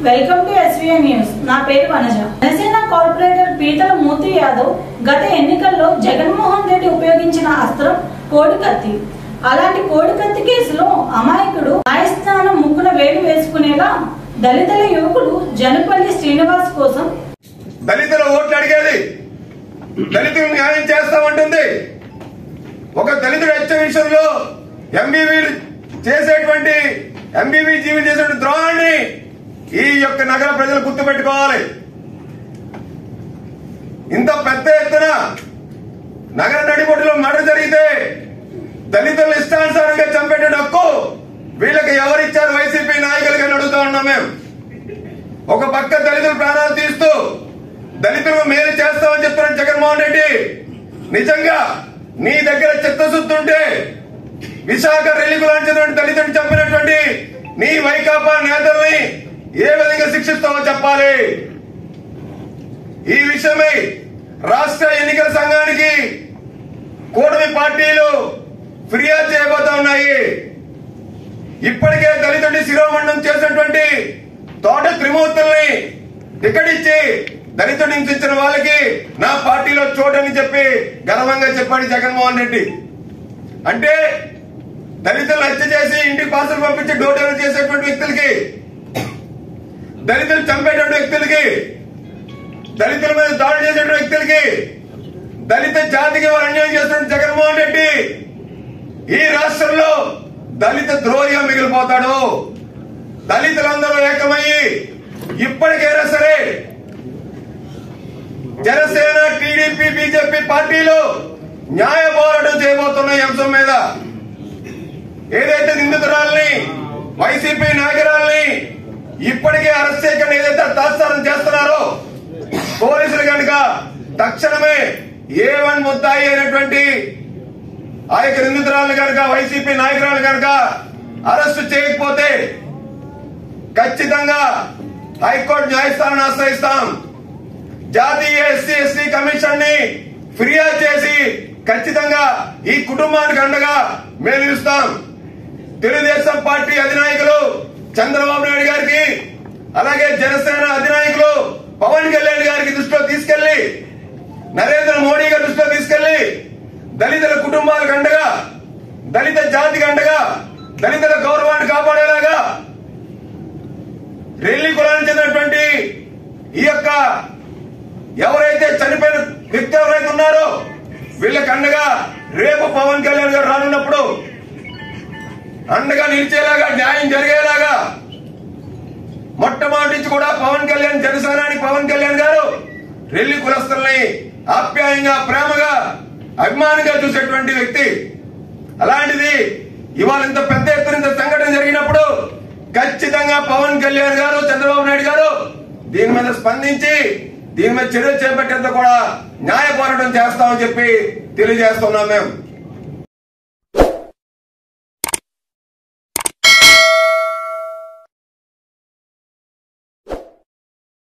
Welcome to SVI news. నా పేరు Vanaja. Janasena corporator పీతల మూర్తి యాదవ్ గత ఎన్నికల్లో జగన్మోహన్ రెడ్డి ఉపయోగించిన అస్త్రం కోడికత్తి. అలాంటి కోడికత్తి కేసులో అమాయకుడు న్యాయస్థానం ముక్కున వేలు వేసుకునేలా దళితుల యువకుడు జనపల్లి శ్రీనివాస్ కోసం దళితుల ఓట్లు అడిగేది, దళితులు న్యాయం చేస్తామంటుంది. ఒక దళితుడు హత్య విషయంలో ఎంబీవీ చేసేటువంటి ఎంబీవీ జీవి చేసేటువంటి ద్రోహాన్ని ఈ యొక్క నగర ప్రజలు గుర్తుపెట్టుకోవాలి. ఇంత పెద్ద ఎత్తున నగర నడిబొడ్డులో మర్డర్ జరిగితే దళితులను ఇష్టానుసారంగా చంపేట హక్కు వీళ్ళకి ఎవరిచ్చారు? వైసీపీ నాయకులుగా అడుగుతా ఉన్నాం మేము. ఒక పక్క దళితుల ప్రాణాలు తీస్తూ దళితులకు మేలు చేస్తామని చెప్తున్న జగన్మోహన్ రెడ్డి, నిజంగా నీ దగ్గర చిత్తశుద్ధి ఉంటే విశాఖ రెల్లికు లాంటిటువంటి దళితుడిని చంపినటువంటి నీ వైకాపా నేతల్ని ఏ విధంగా శిక్షిస్తావో చెప్పాలి. ఈ విషయమై రాష్ట్ర ఎన్నికల సంఘానికి కూటమి పార్టీలు ఫిర్యాదు చేయబోతా ఉన్నాయి. ఇప్పటికే దళితుడిని శిరోమండం చేసినటువంటి తోట త్రిమూర్తుల్ని టికెట్ ఇచ్చి దళితుడిని హింసించిన వాళ్ళకి నా పార్టీలో చోటని చెప్పి గర్వంగా చెప్పాడు జగన్మోహన్ రెడ్డి. అంటే దళితులను హత్య చేసి ఇంటికి పార్సల్ పంపించి డోర్ డెలివరీ చేసేటువంటి వ్యక్తులకి, దళితులు చంపేటువంటి వ్యక్తులకి, దళితుల మీద దాడి చేసేటువంటి వ్యక్తులకి, దళిత జాతికి వారు అన్యాయం చేస్తున్న జగన్మోహన్ రెడ్డి ఈ రాష్ట్రంలో దళిత ద్రోహిగా మిగిలిపోతాడు. దళితులందరూ ఏకమయ్యి ఇప్పటికైనా సరే జనసేన, టీడీపీ, బీజేపీ పార్టీలు న్యాయ పోరాటం చేయబోతున్న ఈ అంశం మీద. ఏదైతే నిందితురాలని, వైసీపీ నాయకురాలని ఇప్పటికే అరెస్ట్ చేయకుండా ఏదైతే తాత్సారం చేస్తున్నారో పోలీసులు కనుక తక్షణమే A1 ముద్దాయి అయినటువంటి ఆ యొక్క నిందితురాలను కనుక, వైసీపీ నాయకురాలు కనుక అరెస్టు చేయకపోతే ఖచ్చితంగా హైకోర్టు న్యాయస్థానాన్ని ఆశ్రయిస్తాం. జాతీయ ఎస్సీ కమిషన్ ని ఫిర్యాదు చేసి ఖచ్చితంగా ఈ కుటుంబానికి అండగా మేము నిలుస్తాం. తెలుగుదేశం పార్టీ అధినాయకులు చంద్రబాబు నాయుడు గారికి, అలాగే జనసేన అధినాయకులు పవన్ కళ్యాణ్ గారికి దృష్టిలో తీసుకెళ్లి, నరేంద్ర మోడీ గారి దృష్టిలో తీసుకెళ్లి దళితుల కుటుంబాలకు అండగా, దళిత జాతికి అండగా, దళితుల గౌరవాన్ని కాపాడేలాగా రెల్లి కులానికి చెందినటువంటి ఈ యొక్క ఎవరైతే చనిపోయిన వ్యక్తి ఎవరైతే ఉన్నారో వీళ్ళకి అండగా రేపు పవన్ కళ్యాణ్ గారు రానున్నప్పుడు అండగా నిలిచేలాగా, న్యాయం జరిగేలాగా మొట్టమొదటి నుంచి కూడా పవన్ కళ్యాణ్, జనసేనాని పవన్ కళ్యాణ్ గారు రెల్లి కులస్తుల్ని ఆప్యాయంగా, ప్రేమగా, అభిమానంగా చూసేటువంటి వ్యక్తి. అలాంటిది ఇవాళ ఇంత పెద్ద ఎత్తున ఇంత సంఘటన జరిగినప్పుడు ఖచ్చితంగా పవన్ కళ్యాణ్ గారు, చంద్రబాబు నాయుడు గారు దీని మీద స్పందించి దీని మీద చర్యలు చేపట్టేందుకు కూడా న్యాయ పోరాటం చేస్తామని చెప్పి తెలియజేస్తున్నాం మేము.